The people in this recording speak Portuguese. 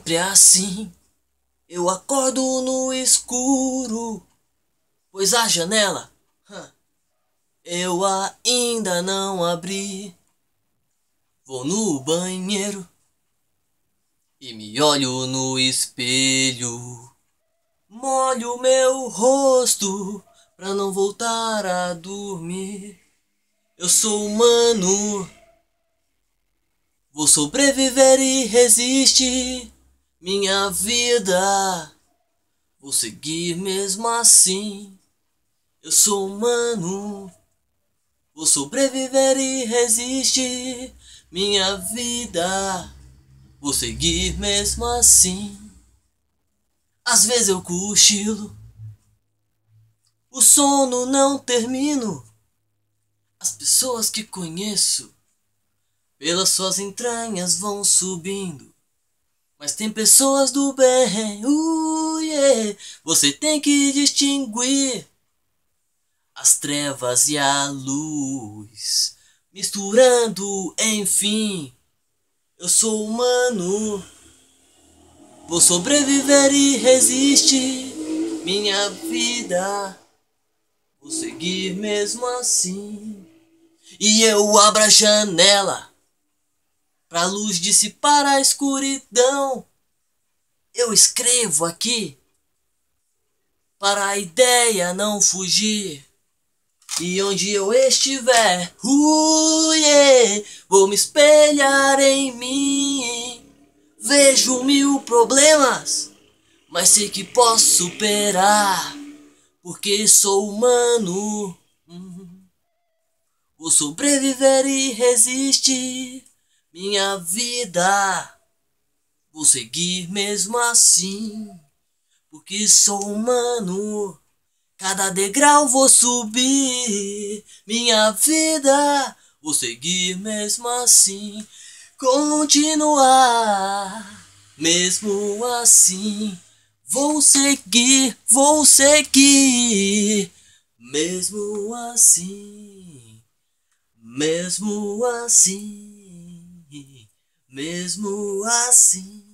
sempre assim. Eu acordo no escuro, pois a janela eu ainda não abri. Vou no banheiro e me olho no espelho. Molho meu rosto pra não voltar a dormir. Eu sou humano, vou sobreviver e resistir. Minha vida, vou seguir mesmo assim. Eu sou humano, vou sobreviver e resistir. Minha vida, vou seguir mesmo assim. Às vezes eu cochilo, o sono não termino. As pessoas que conheço pelas suas entranhas vão subindo. Mas tem pessoas do bem, yeah. Você tem que distinguir as trevas e a luz, misturando, enfim. Eu sou humano, vou sobreviver e resistir. Minha vida, vou seguir mesmo assim. E eu abro a janela pra luz dissipar a escuridão. Eu escrevo aqui para a ideia não fugir. E onde eu estiver, yeah, vou me espelhar em mim. Vejo mil problemas, mas sei que posso superar, porque sou humano. Vou sobreviver e resistir. Minha vida, vou seguir mesmo assim, porque sou humano. Cada degrau vou subir. Minha vida, vou seguir mesmo assim. Continuar, mesmo assim. Vou seguir, mesmo assim. Mesmo assim, mesmo assim.